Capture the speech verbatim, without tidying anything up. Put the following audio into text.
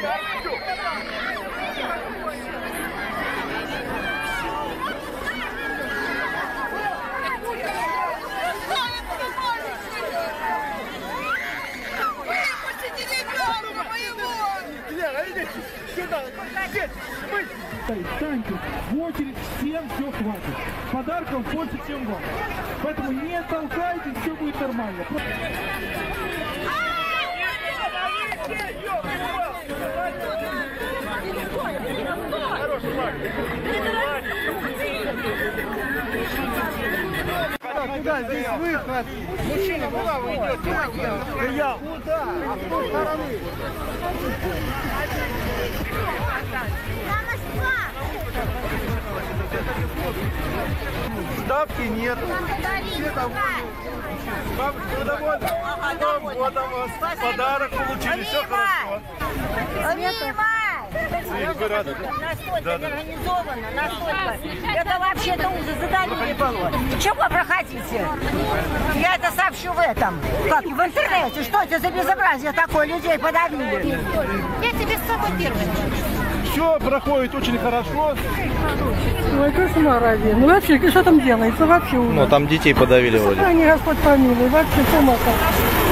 Встаньте в очередь, всем все хватит. Подарков больше, чем вам. Поэтому не толкайтесь, все будет нормально. Куда здесь выход? Мужчина, куда вы идете? Я. Куда? А с той стороны? Ставки нет. Все довольны. Бабушка, вы довольны? Новым годом вас подарок получили. Все хорошо. Вы рады, да? Настолько неорганизованно, настолько. Это вообще-то ужас, задали не было. Чего проходите? Я это сообщу в этом. Как? В интернете. Что это за безобразие такое? Людей подавили. Я тебе с собой первый. Все проходит очень хорошо. Ой, кошмар один. Ну вообще, что там делается? Вообще ужас. Ну там детей подавили вроде. Сохрани, Господь помилуй. Вообще, с ума сойти.